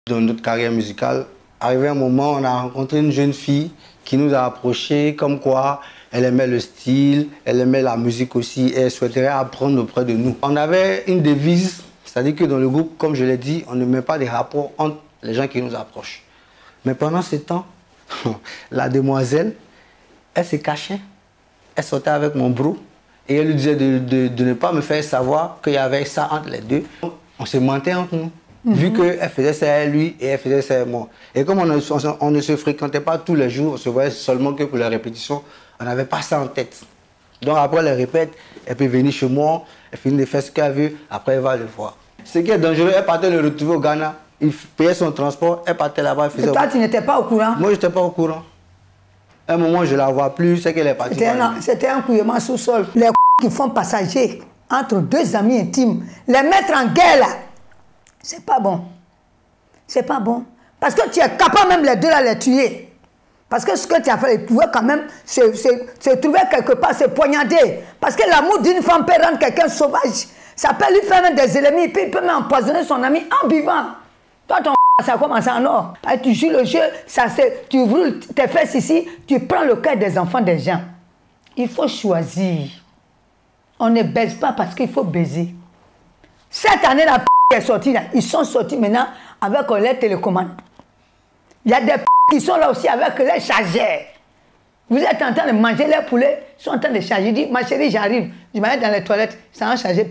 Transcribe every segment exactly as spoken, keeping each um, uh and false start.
Dans notre carrière musicale, arrivé un moment, on a rencontré une jeune fille qui nous a approchés comme quoi elle aimait le style, elle aimait la musique aussi et elle souhaiterait apprendre auprès de nous. On avait une devise, c'est-à-dire que dans le groupe, comme je l'ai dit, on ne met pas des rapports entre les gens qui nous approchent. Mais pendant ce temps, la demoiselle, elle se cachait, elle sortait avec mon bro et elle lui disait de, de, de ne pas me faire savoir qu'il y avait ça entre les deux. On se mentait entre nous. Mm-hmm. Vu qu'elle faisait ça à lui et elle faisait ça à moi. Et comme on, a, on, on ne se fréquentait pas tous les jours, on se voyait seulement que pour les répétitions, on n'avait pas ça en tête. Donc après les répètes, elle peut venir chez moi, elle finit de faire ce qu'elle veut, après elle va le voir. Ce qui est dangereux, elle partait le retrouver au Ghana, il payait son transport, elle partait là-bas, elle faisait... Et toi, tu n'étais pas au courant? Moi, je n'étais pas au courant. À un moment, je ne la vois plus, c'est qu'elle est partie. C'était un, un couillement sous-sol. Les qui font passager entre deux amis intimes, les mettre en guerre là, c'est pas bon. C'est pas bon. Parce que tu es capable même les deux à les tuer. Parce que ce que tu as fait, ils pouvaient quand même se, se, se trouver quelque part, se poignarder. Parce que l'amour d'une femme peut rendre quelqu'un sauvage. Ça peut lui faire même des ennemis, puis il peut même empoisonner son ami en vivant. Toi, ton ça commence en or. Tu joues le jeu, ça, tu brûles tes fesses ici, tu prends le cœur des enfants des gens. Il faut choisir. On ne baise pas parce qu'il faut baiser. Cette année, la p est sortie, là, ils sont sortis maintenant avec les télécommandes. Il y a des p qui sont là aussi avec les chargeurs. Vous êtes en train de manger les poulets, ils sont en train de charger. Je dis, ma chérie, j'arrive. Je m'arrête dans les toilettes, ça va charger p.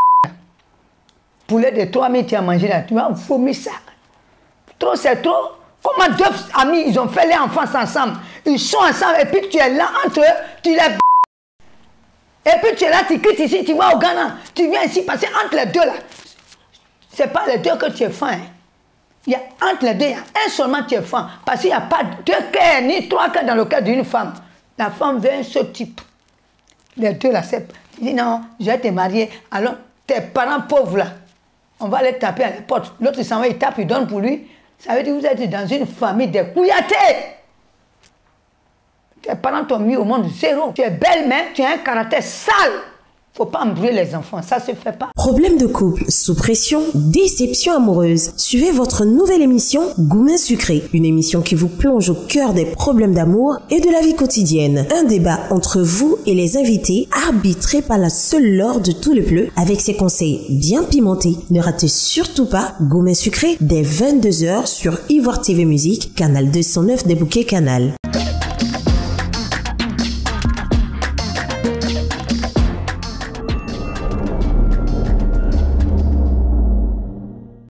Poulet de trois mille, tu as mangé là, tu vas vomir ça. Trop, c'est trop. Comment deux amis, ils ont fait les enfants ensemble. Ils sont ensemble et puis tu es là entre eux, tu les b. Et puis tu es là, tu quittes ici, tu vas au Ghana. Tu viens ici passer entre les deux là. Ce n'est pas les deux que tu es fin. Hein. Il y a entre les deux, il y a un seulement qui est fan. Parce qu'il n'y a pas deux cœurs, ni trois cœurs dans le cœur d'une femme. La femme veut un seul type. Les deux là, c'est... Tu dis non, je vais te marier. Alors, tes parents pauvres là, on va les taper à la porte. L'autre, il s'en va, il tape, il donne pour lui. Ça veut dire que vous êtes dans une famille de couillatés. Tes parents t'ont mis au monde zéro. Tu es belle, mais tu as un caractère sale. Faut pas embrouiller les enfants, ça se fait pas. Problème de couple, sous pression, déception amoureuse. Suivez votre nouvelle émission Goumen Sucré, une émission qui vous plonge au cœur des problèmes d'amour et de la vie quotidienne. Un débat entre vous et les invités, arbitré par la seule Laure de Tout le Pleu, avec ses conseils bien pimentés. Ne ratez surtout pas Goumen Sucré dès vingt-deux heures sur Ivoire T V Musique, canal deux cent neuf des Bouquets Canal.